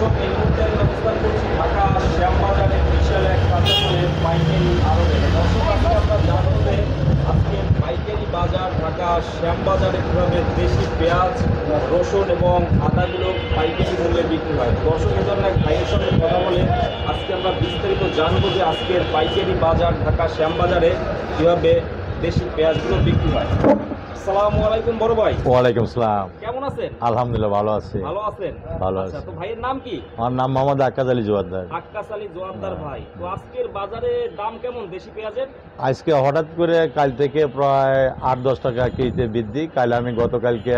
দর্শক, এই মুহূর্তে আমি অবস্থান করছি ঢাকা শ্যামবাজারে বিশাল এক কাঁচামালের পাইকারি আড়তে। দর্শক, আজকে আমরা জানবো যে আজকে পাইকারি বাজার ঢাকা শ্যামবাজারে কীভাবে দেশি পেঁয়াজ, রসুন এবং আদাগুলো পাইকারি মূল্যে বিক্রি হয়। দর্শক, এই ধরনের এক ভাইয়ের সঙ্গে কথা বলে আজকে আমরা বিস্তারিত জানবো যে আজকের পাইকারি বাজার ঢাকা শ্যামবাজারে কীভাবে দেশি পেঁয়াজগুলো বিক্রি হয়। আসসালামু আলাইকুম বড় ভাই। ওয়ালাইকুম সালাম। কেমন আছেন? আলহামদুলিল্লাহ ভালো আছি। ভালো আছেন? ভালো আচ্ছা, আছি। তো ভাইয়ের নাম কি? আমার নাম মোহাম্মদ আক্কাস আলী জোয়ারদার। আক্কাস আলী জোয়ারদার ভাই। তো আজকের বাজারে দাম কেমন দেশি পেঁয়াজের? আজকে হঠাৎ করে কাল থেকে প্রায় 8-10 টাকা কেজিতে বৃদ্ধি। কাল আমি গতকালকে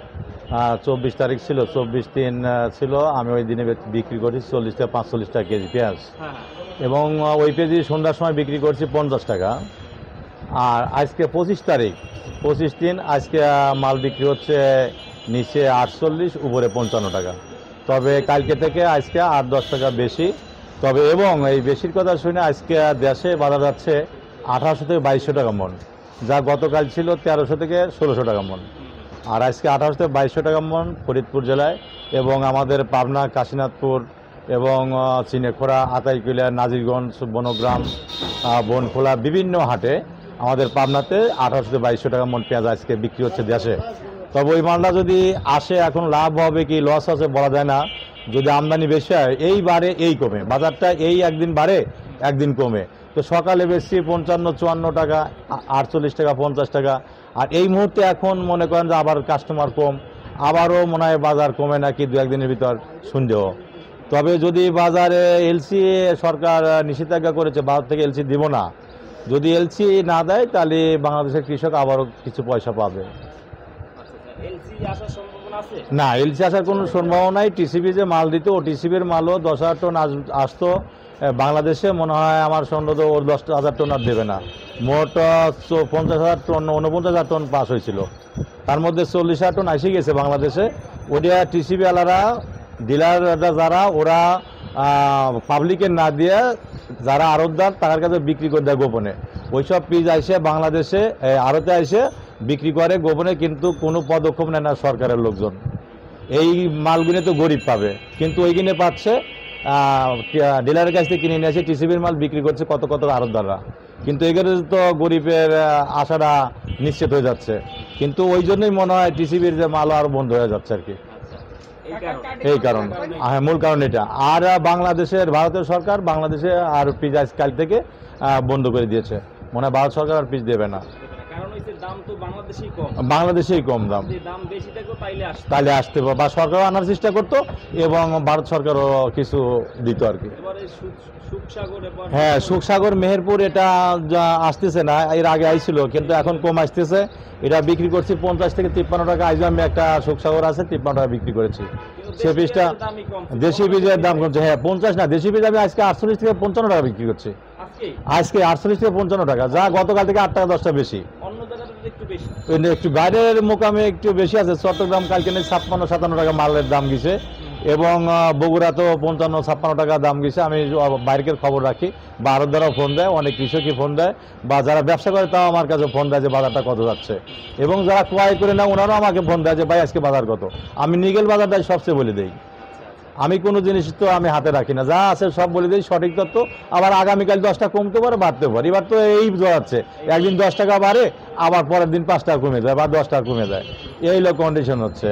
24 তারিখ ছিল, 24/3 ছিল, আমি ওই দিনে বিক্রি করছি 40 থেকে 45 টাকা কেজি পেঁয়াজ। হ্যাঁ। এবং ওই পেঁয়াজি সন্ধ্যার সময় বিক্রি করছি 50 টাকা। আর আজকে 25 তারিখ, 25/3, আজকে মাল বিক্রি হচ্ছে নিচে 48, উপরে 55 টাকা। তবে কালকে থেকে আজকে 8-10 টাকা বেশি। তবে এবং এই বেশির কথা শুনে আজকে দেশে বাজার যাচ্ছে 1800 থেকে 2200 টাকা মন, যা গতকাল ছিল 1300 থেকে 1600 টাকা মন। আর আজকে 1800 থেকে 2200 টাকা মন ফরিদপুর জেলায়, এবং আমাদের পাবনা, কাশীনাথপুর এবং চিনেখোড়া, আতাইকুলা, নাজিরগঞ্জ, বনগ্রাম, বনখোলা বিভিন্ন হাটে আমাদের পাবনাতে 1800 থেকে 2200 টাকা মন পেঁয়াজ আজকে বিক্রি হচ্ছে দেশে। তবে ওই মালটা যদি আসে, এখন লাভ হবে কি লস আছে বলা যায় না। যদি আমদানি বেশি হয়, এই বাড়ে এই কমে, বাজারটা এই একদিন বাড়ে একদিন কমে। তো সকালে বেশি 55-54 টাকা, 48 টাকা, 50 টাকা। আর এই মুহূর্তে এখন মনে করেন যে আবার কাস্টমার কম, আবারও মনে হয় বাজার কমে নাকি 2-1 দিনের ভিতর সন্দেহ। তবে যদি বাজারে এলসি সরকার নিষেধাজ্ঞা করেছে, বাজার থেকে এলসি দিব না, যদি এলসি না দেয় তাহলে বাংলাদেশের কৃষক আবারও কিছু পয়সা পাবে। এলসি আসার সম্ভাবনা আছে? না, এলসি আসার কোনো সম্ভাবনা নাই। টিসিবি যে মাল দিত, ও টিসিবির মালও 10,000 টন আসতো বাংলাদেশে, মনে হয় আমার সন্দেহ ওর 10,000 টন আর দেবে না। মোট 50,000 টন, 49,000 টন পাস হয়েছিল, তার মধ্যে 40,000 টন এসে গেছে বাংলাদেশে। ওটা টিসিবি আলারা, ডিলাররা যারা, ওরা পাবলিকের না দিয়ে যারা আড়তদার তার কাছে বিক্রি করে দেয় গোপনে। ওইসব পিস আইসে বাংলাদেশে আড়তে আইসে বিক্রি করে গোপনে, কিন্তু কোনো পদক্ষেপ নেয় না সরকারের লোকজন। এই মালগুলো তো গরিব পাবে, কিন্তু ওইখানে পাচ্ছে ডিলারের কাছ থেকে কিনে নিয়ে আসে, টিসিবির মাল বিক্রি করছে কত কত আড়তদাররা। কিন্তু এগুলো তো গরিবের আশাটা নিশ্চিত হয়ে যাচ্ছে। কিন্তু ওই জন্যই মনে হয় টিসিবির যে মাল আরও বন্ধ হয়ে যাচ্ছে আর কি। এই কারণ, হ্যাঁ, মূল কারণ এটা। আর বাংলাদেশের, ভারতের সরকার বাংলাদেশে আর পিস আজকাল থেকে বন্ধ করে দিয়েছে। মনে হয় ভারত সরকার আর পিস দেবে না, বাংলাদেশেই কম দাম। তাইলে আসতে বা সরকারও আনার চেষ্টা করতো, এবং ভারত সরকারও কিছু দিত আর কি। হ্যাঁ, সুখসাগর, মেহেরপুর এটা আসতেছে না, এর আগে আইছিল, কিন্তু এখন কম আসতেছে। এটা বিক্রি করছি 50 থেকে 53 টাকা। আজ আমি একটা সুখসাগর আছে 53 টাকা বিক্রি করেছি। সে পিসটা দেশি বীজের দাম কমছে। হ্যাঁ, 50 না, দেশি বীজ আমি আজকে 48 থেকে 55 টাকা বিক্রি করছি। আজকে 48 থেকে 55 টাকা, যা গতকাল থেকে 8 টাকা 10 টাকা বেশি। একটু বাইরের মোকামে একটু বেশি আছে। চট্টগ্রাম কালকে 56-57 টাকা মালের দাম গেছে, এবং বগুড়া তো 55-56 টাকা দাম গেছে। আমি বাইরের খবর রাখি, বা আরো দ্বারাও ফোন দেয়, অনেক কৃষকই ফোন দেয়, বা যারা ব্যবসা করে তাও আমার কাছে ফোন দেয় যে বাজারটা কত যাচ্ছে। এবং যারা ক্রয় করে না ওনারাও আমাকে ফোন দেয় যে ভাই আজকে বাজার কত। আমি নিগেল বাজারটাই সবচেয়ে বলে দিই। আমি কোনো জিনিস তো আমি হাতে রাখি না, যা আছে সব বলে দিই সঠিক তথ্য। আবার আগামীকাল 10 টাকা কমতে পারে, বাড়তে পারে। এবার তো এই যাচ্ছে, একদিন 10 টাকা বাড়ে, আবার পরের দিন 5 টাকা কমে যায়, বা 10 টাকা কমে যায়, এই লোক কন্ডিশন হচ্ছে।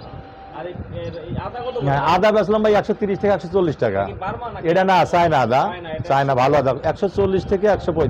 আদা বেচলাম ভাই 130 থেকে 140 টাকা। এটা না চায়না আদা, চায়না ভালো আদা 140 থেকে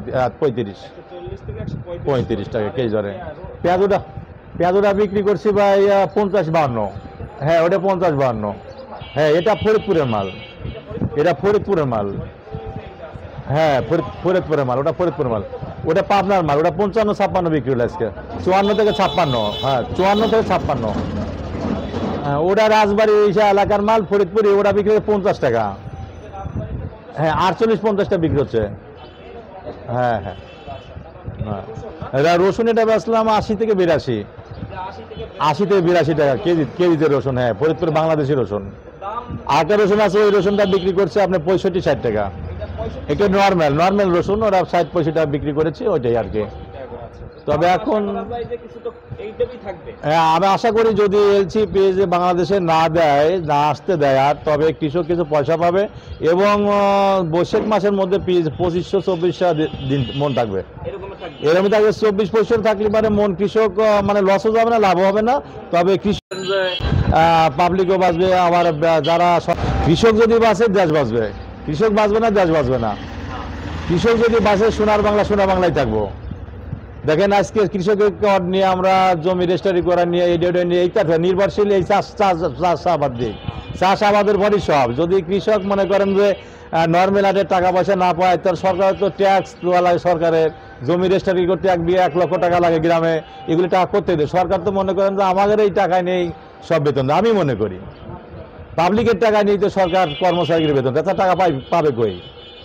135 টাকা কেজি ধরে। পেঁয়াজটা বিক্রি করছি ভাই 50-52। হ্যাঁ, ওটা 50-52। হ্যাঁ, এটা ফরিদপুরের মাল, এটা ফরিদপুরের মাল। হ্যাঁ, ফরিদপুরের মাল, ওটা ফরিদপুরের মাল। ওটা পাবনার মাল, ওটা 55-56 বিক্রি হলো আজকে। 54 থেকে 56। হ্যাঁ, 54 থেকে 56। হ্যাঁ, ওটা রাজবাড়ি এলাকার মাল, ফরিদপুরে ওটা বিক্রি হচ্ছে 50 টাকা। হ্যাঁ, 48-50 বিক্রি হচ্ছে। হ্যাঁ হ্যাঁ হ্যাঁ। এটা রসুন, এটা বেচলাম 80 থেকে 82। 80 থেকে 82 টাকা কেজিতে রসুন। হ্যাঁ, ফরিদপুর বাংলাদেশি রসুন। আরেকটা রসুন আছে, ওই রসুনটা বিক্রি করছে আপনার 65-60 টাকা। এটা নর্মাল রসুন, ওরা 60-65 টাকা বিক্রি করেছে, ওইটাই আর কি। তবে এখন আশা করা যায় যে কিছু তো এইটাই থাকবে। আমি আশা করি যদি এলসি পেজে বাংলাদেশে না দেয়, না আসতে দেয়, আর তবে কৃষক কিছু পয়সা পাবে এবং বৈশাখ মাসের মধ্যে পিস 2500-2400 দিন মন থাকবে, এরকমই থাকবে। এরকম থাকবে। 24-25 থাকলে মানে মন কৃষক মানে লসও যাবে না, লাভও হবে না। তবে কৃষক পাবলিকও বাঁচবে, আবার যারা কৃষক যদি বাঁচে দেশ বাঁচবে, কৃষক বাঁচবে না দেশ বাঁচবে না। কৃষক যদি বাঁচে সোনার বাংলা সোনার বাংলায় থাকবো। দেখেন আজকে কৃষকের কার্ড নিয়ে আমরা জমি রেজিস্ট্রি করা নিয়ে এই নিয়ে এই কথা নির্ভরশীল এই চাষ আবাদ দিই, চাষ আবাদের পরই সব। যদি কৃষক মনে করেন যে নর্মাল হাটের টাকা পয়সা না পায়, তার সরকার তো ট্যাক্স দেওয়া লাগে, সরকারের জমি রেজিস্ট্রি করতে 1 লক্ষ টাকা লাগে গ্রামে, এগুলি টাকা করতে দেয় সরকার। তো মনে করেন যে আমাদের এই টাকায় নেই সব বেতন, আমি মনে করি পাবলিকের টাকায় নেই তো সরকার কর্মচারীর বেতন, তাছাড়া টাকা পাবে কই?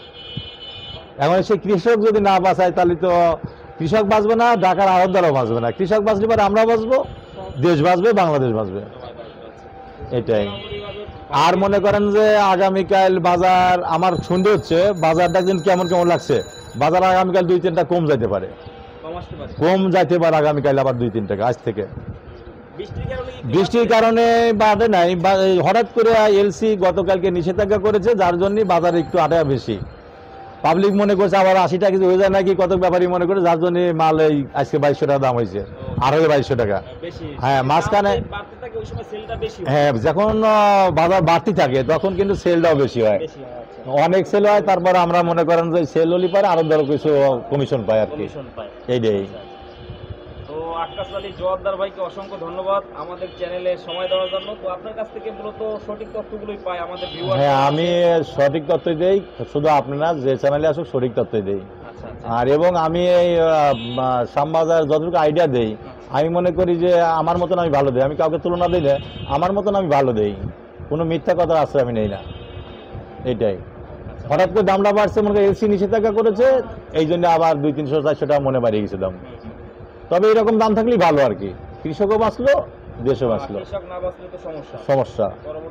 এখন সে কৃষক যদি না বাঁচায় তাহলে তো কৃষক বাঁচবে না, ঢাকার আড়তদারও বাঁচবে না। কৃষক বাঁচলে পরে আমরা বাঁচবো, দেশ বাঁচবে, বাংলাদেশ বাঁচবে, এটাই। আর মনে করেন যে আগামীকাল বাজার আমার শুনতে হচ্ছে বাজারটা একদিন কেমন কেমন লাগছে, বাজার আগামীকাল 2-3 কম যাইতে পারে, কম যাইতে পারে আগামীকাল আবার 2-3 টাকা আজ থেকে। বৃষ্টির কারণে বাড়ে নাই, হঠাৎ করে এলসি গতকালকে নিষেধাজ্ঞা করেছে, যার জন্য বাজার একটু আটা বেশি। পাবলিক মনে করছে আবার 80 টাকা কিছু হয়ে যায় নাকি, কত ব্যাপারী মনে করে, যার জন্য মাল এই আজকে 2200 টাকা দাম হয়েছে, আর হলে 2200 টাকা। হ্যাঁ মাঝখানে, হ্যাঁ যখন বাজার বাড়তি থাকে তখন কিন্তু সেলটাও বেশি হয়, অনেক সেল হয়। তারপর আমরা মনে করেন যে সেল হলে পারে আরো ধরো কিছু কমিশন পায় আর কি, এইটাই। তো আক্কাস আলী জোয়ারদার ভাইকে অসংখ্য ধন্যবাদ আমাদের চ্যানেলে সময় দেওয়ার জন্য। তো আপনার কাছ থেকে মূলত সঠিক তথ্যগুলোই পাই আমাদের ভিউয়ার। হ্যাঁ আমি সঠিক তথ্যই দেই, শুধু আপনারা যে চ্যানেলে আসুক সঠিক তথ্যই দেই। আর এবং আমি এই শ্যামবাজার যতটুকু আইডিয়া দেই, আমি মনে করি যে আমার মতন আমি ভালো দেই, আমি কাউকে তুলনা দিই না, আমার মতন আমি ভালো দেই, কোনো মিথ্যা কথা আশ্রয় আমি নেই না, এটাই। হঠাৎ করে দামটা বাড়ছে, মনে করি এলসি নিষেধাজ্ঞা করেছে, এই জন্য আবার 200-300-400 টাকা মনে বাড়িয়ে গেছে দাম। তবে এরকম দাম থাকলেই ভালো আর কি, কৃষকও বাঁচলো, দেশও বাঁচলো। সমস্যা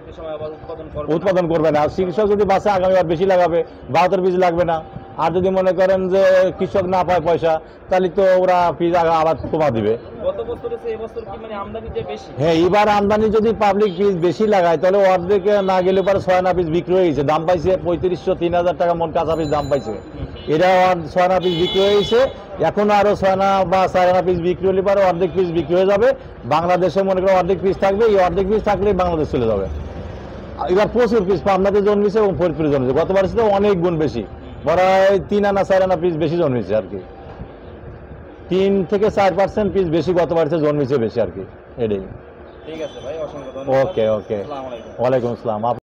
উৎপাদন করবে না, আর কৃষক যদি বাঁচে আগামীবার বেশি লাগাবে, 72 বীজ লাগবে না। আর যদি মনে করেন যে কৃষক না পায় পয়সা, তাহলে তো ওরা বীজ আবার কমা দিবে। হ্যাঁ এবার আমদানি যদি পাবলিক বীজ বেশি লাগায়, তাহলে অর্ধেকে না গেলে পরে 6 আনা বীজ বিক্রি হয়ে গেছে, দাম পাইছে 3500-3000 টাকা মন কাঁচা বীজ দাম পাইছে। এরা 6 আনা পিস বিক্রি হয়ে গেছে, এখন আরো 6 আনা বা 4 আনা পিস বিক্রি হলে পরে অর্ধেক পিস বিক্রি হয়ে যাবে। বাংলাদেশে মনে করো অর্ধেক পিস থাকবে, এই অর্ধেক পিস থাকলেই বাংলাদেশ চলে যাবে। এবার প্রচুর পিস পাবনাতে জন্মেছে এবং ফরিদপুরে জন্মেছে, গতবার ছিল অনেক গুণ বেশি, বড় 3 আনা 4 আনা পিস বেশি জন্মেছে আর কি, 3-4% পিস বেশি গতবার জন্মেছে বেশি আর কি, এটাই। ঠিক আছে ভাই, অসংখ্য ধন্যবাদ। ওকে ওকে, ওয়ালাইকুম আসসালাম।